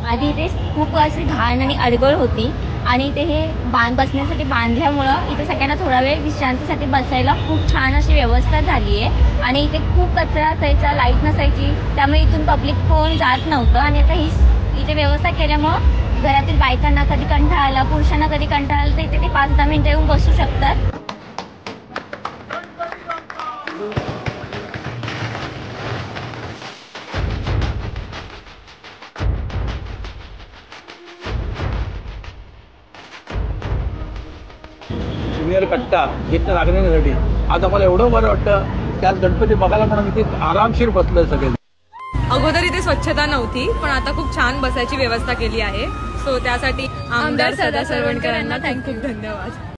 आधी इथे खूप अशी घाण आणि अडगळ होती आणि ते हे बसण्यासाठी बांधल्यामुळं इथे सगळ्यांना थोडा वेळ विश्रांतीसाठी बसायला खूप छान अशी व्यवस्था झाली आहे. आणि इथे खूप कचरा असायचा, लाईट नसायची, त्यामुळे इथून पब्लिक कोण जात नव्हतं. आणि आता ही इथे व्यवस्था केल्यामुळं घरातील बायकांना कधी कंटाळा आला, पुरुषांना कधी कंटाळा आला तर इथे ते 5-10 मिनिटं येऊन बसू शकतात. सिनियर कट्टा इथं नागरिकांसाठी आज आम्हाला एवढं बरं वाटतं. त्यात गणपती बघायला म्हणून इथे आरामशीर बसलोय सगळे. अगोदर इथे स्वच्छता नव्हती, पण आता खूप छान बसायची व्यवस्था केली आहे. सो त्यासाठी आमदार सदा सरवणकर यांना खूप खूप धन्यवाद.